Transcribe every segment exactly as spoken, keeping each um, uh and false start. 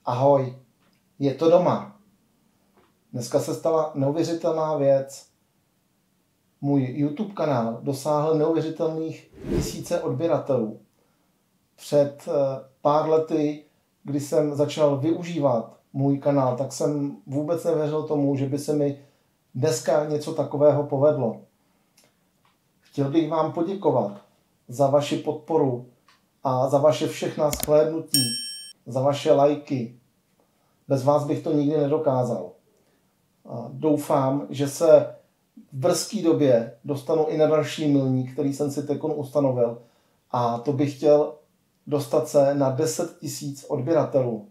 Ahoj, je to doma. Dneska se stala neuvěřitelná věc. Můj YouTube kanál dosáhl neuvěřitelných tisíce odběratelů. Před pár lety, kdy jsem začal využívat můj kanál, tak jsem vůbec nevěřil tomu, že by se mi dneska něco takového povedlo. Chtěl bych vám poděkovat za vaši podporu a za vaše všechna shlédnutí, za vaše lajky. Bez vás bych to nikdy nedokázal. A doufám, že se v brzké době dostanu i na další milník, který jsem si teď ustanovil. A to bych chtěl dostat se na deset tisíc odběratelů.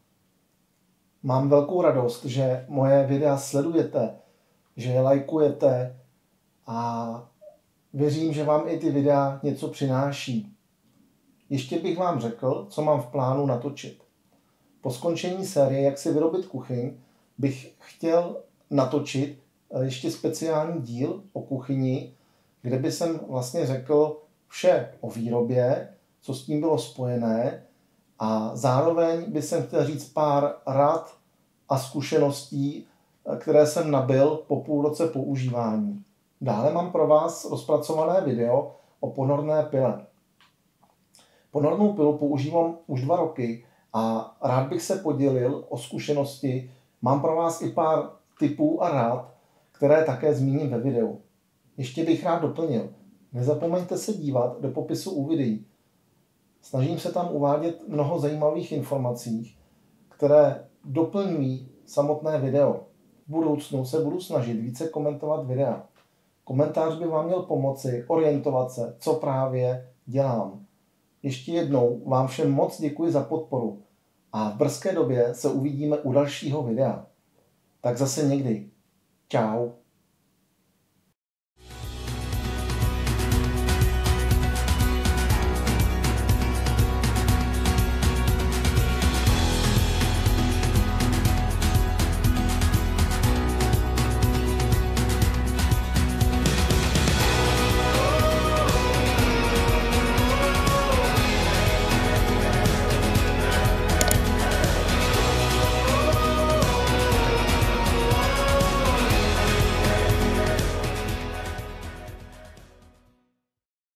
Mám velkou radost, že moje videa sledujete, že je lajkujete a věřím, že vám i ty videa něco přináší. Ještě bych vám řekl, co mám v plánu natočit. Po skončení série Jak si vyrobit kuchyň bych chtěl natočit ještě speciální díl o kuchyni, kde by jsem vlastně řekl vše o výrobě, co s tím bylo spojené, a zároveň bych jsem chtěl říct pár rad a zkušeností, které jsem nabyl po půl roce používání. Dále mám pro vás rozpracované video o ponorné pile. Ponornou pilu používám už dva roky a rád bych se podělil o zkušenosti. Mám pro vás i pár tipů a rád, které také zmíním ve videu. Ještě bych rád doplnil. Nezapomeňte se dívat do popisu u videí. Snažím se tam uvádět mnoho zajímavých informací, které doplňují samotné video. V budoucnu se budu snažit více komentovat videa. Komentář by vám měl pomoci orientovat se, co právě dělám. Ještě jednou vám všem moc děkuji za podporu a v brzké době se uvidíme u dalšího videa. Tak zase někdy. Čau.